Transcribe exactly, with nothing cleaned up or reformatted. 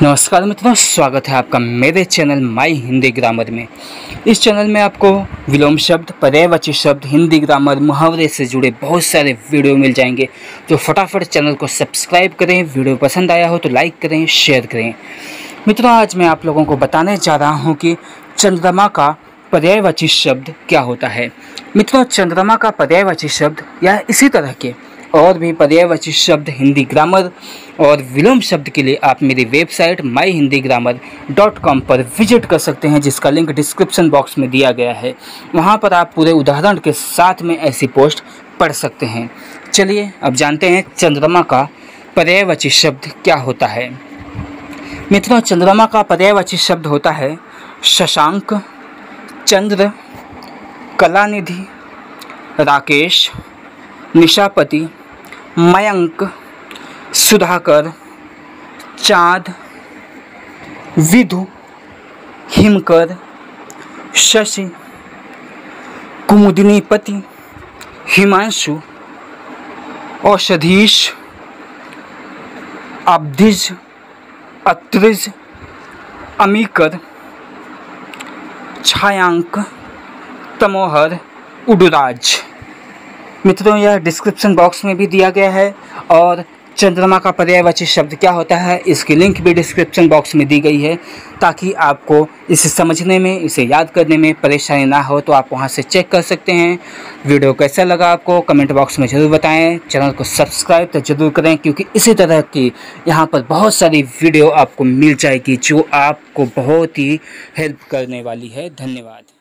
नमस्कार मित्रों, स्वागत है आपका मेरे चैनल माई हिंदी ग्रामर में। इस चैनल में आपको विलोम शब्द, पर्यायवाची शब्द, हिंदी ग्रामर, मुहावरे से जुड़े बहुत सारे वीडियो मिल जाएंगे। तो फटाफट चैनल को सब्सक्राइब करें। वीडियो पसंद आया हो तो लाइक करें, शेयर करें। मित्रों, आज मैं आप लोगों को बताने जा रहा हूँ कि चंद्रमा का पर्यायवाची शब्द क्या होता है। मित्रों, चंद्रमा का पर्यायवाची शब्द या इसी तरह के और भी पर्यायवाची शब्द हिंदी ग्रामर और विलोम शब्द के लिए आप मेरी website my Hindi grammar dot com पर विजिट कर सकते हैं, जिसका लिंक डिस्क्रिप्शन बॉक्स में दिया गया है। वहां पर आप पूरे उदाहरण के साथ में ऐसी पोस्ट पढ़ सकते हैं। चलिए अब जानते हैं चंद्रमा का पर्यायवाची शब्द क्या होता है। मित्रों, चंद्रमा का पर्यायवाची शब्द होता है शशांक, चंद्र, कलानिधि, राकेश, निशापति, मयंक, सुधाकर, चाँद, विधु, हिमकर, शशि, कुमुदिनीपति, हिमांशु, औषधीश, अब्धिज, अत्रिज, अमीकर, छायांक, तमोहर, उडुराज। मित्रों, यह डिस्क्रिप्शन बॉक्स में भी दिया गया है और चंद्रमा का पर्यायवाची शब्द क्या होता है इसकी लिंक भी डिस्क्रिप्शन बॉक्स में दी गई है, ताकि आपको इसे समझने में, इसे याद करने में परेशानी ना हो। तो आप वहां से चेक कर सकते हैं। वीडियो कैसा लगा आपको कमेंट बॉक्स में ज़रूर बताएं। चैनल को सब्सक्राइब तो ज़रूर करें, क्योंकि इसी तरह की यहाँ पर बहुत सारी वीडियो आपको मिल जाएगी जो आपको बहुत ही हेल्प करने वाली है। धन्यवाद।